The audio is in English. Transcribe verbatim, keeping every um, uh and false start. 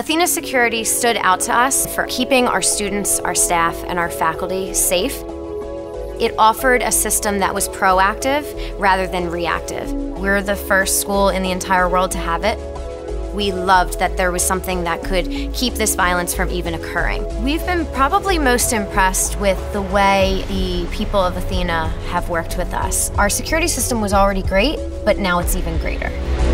Athena Security stood out to us for keeping our students, our staff, and our faculty safe. It offered a system that was proactive rather than reactive. We're the first school in the entire world to have it. We loved that there was something that could keep this violence from even occurring. We've been probably most impressed with the way the people of Athena have worked with us. Our security system was already great, but now it's even greater.